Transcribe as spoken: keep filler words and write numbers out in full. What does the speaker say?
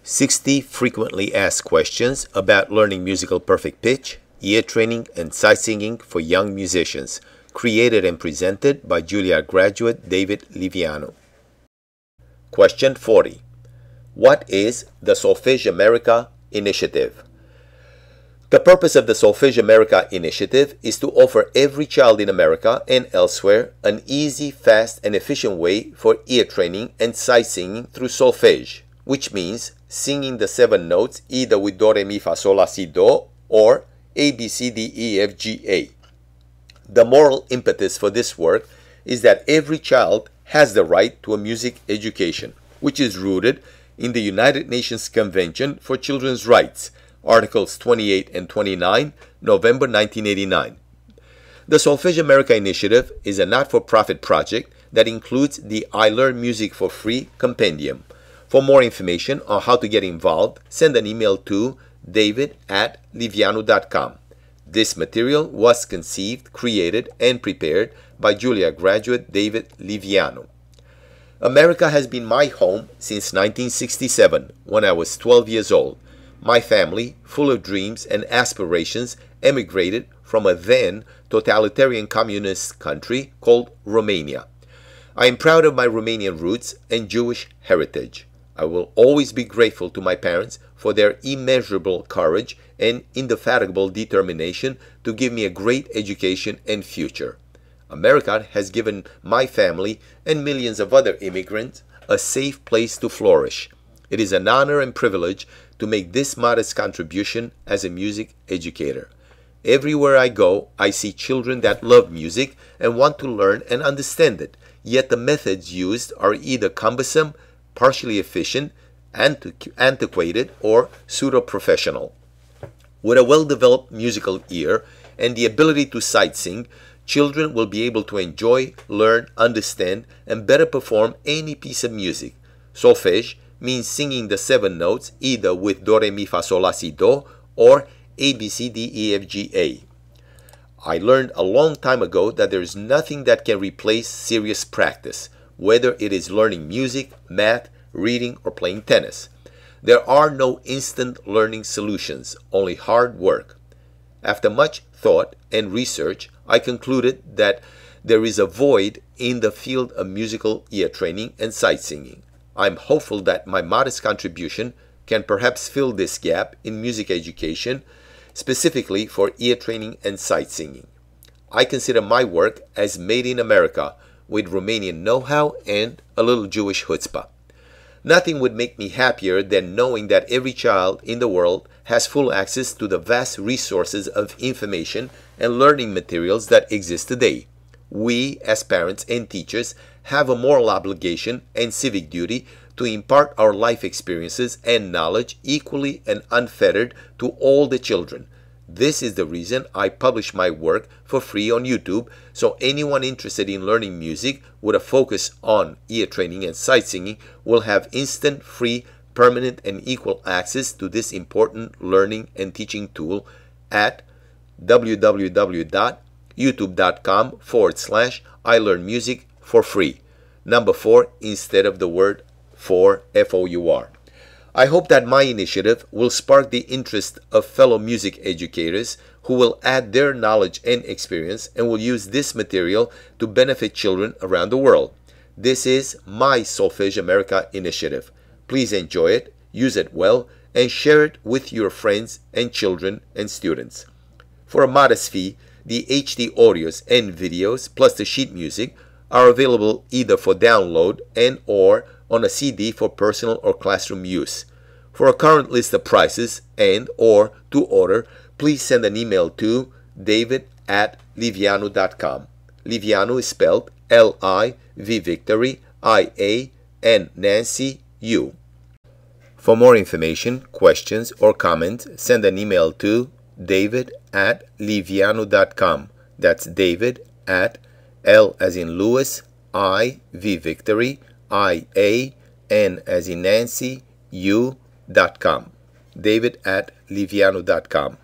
sixty frequently asked questions about learning musical perfect pitch, ear training, and sight singing for young musicians, created and presented by Juilliard graduate David Livianu. Question forty. What is the Solfege America Initiative? The purpose of the Solfege America Initiative is to offer every child in America and elsewhere an easy, fast, and efficient way for ear training and sight singing through solfege, which means singing the seven notes either with do, re, mi, fa, sol, la, si, do or A, B, C, D, E, F, G, A. The moral impetus for this work is that every child has the right to a music education, which is rooted in the United Nations Convention for Children's Rights, Articles twenty-eight and twenty-nine, November nineteen eighty-nine. The Solfege America Initiative is a not-for-profit project that includes the I Learn Music for Free compendium. For more information on how to get involved, send an email to david at livianu dot com. This material was conceived, created, and prepared by Juilliard graduate David Livianu. America has been my home since nineteen sixty-seven, when I was twelve years old. My family, full of dreams and aspirations, emigrated from a then totalitarian communist country called Romania. I am proud of my Romanian roots and Jewish heritage. I will always be grateful to my parents for their immeasurable courage and indefatigable determination to give me a great education and future. America has given my family and millions of other immigrants a safe place to flourish. It is an honor and privilege to make this modest contribution as a music educator. Everywhere I go, I see children that love music and want to learn and understand it, yet the methods used are either cumbersome, partially efficient, antiquated, or pseudo-professional. With a well-developed musical ear and the ability to sight sing, children will be able to enjoy, learn, understand, and better perform any piece of music. Solfege means singing the seven notes either with do, re, mi, fa, sol, la, si, do or A, B, C, D, E, F, G, A. I learned a long time ago that there is nothing that can replace serious practice, whether it is learning music, math, reading, or playing tennis. There are no instant learning solutions, only hard work. After much thought and research, I concluded that there is a void in the field of musical ear training and sight singing. I'm hopeful that my modest contribution can perhaps fill this gap in music education, specifically for ear training and sight singing. I consider my work as made in America, with Romanian know-how and a little Jewish chutzpah. Nothing would make me happier than knowing that every child in the world has full access to the vast resources of information and learning materials that exist today. We, as parents and teachers, have a moral obligation and civic duty to impart our life experiences and knowledge equally and unfettered to all the children. This is the reason I publish my work for free on YouTube, so anyone interested in learning music with a focus on ear training and sight singing will have instant, free, permanent, and equal access to this important learning and teaching tool at www.youtube.com forward slash I learn music for free. Number four instead of the word for, F O U R. I hope that my initiative will spark the interest of fellow music educators who will add their knowledge and experience and will use this material to benefit children around the world. This is my Solfege America initiative. Please enjoy it, use it well, and share it with your friends and children and students. For a modest fee, the H D audios and videos plus the sheet music are available either for download and or on a C D for personal or classroom use. For a current list of prices and or to order, please send an email to david at livianu dot com. Livianu is spelled L I V Victory I A N Nancy U. For more information, questions, or comments, send an email to david at livianu dot com. That's David at L as in Louis, I, V Victory, I, A, N as in Nancy, U, dot com. David at livianu dot com.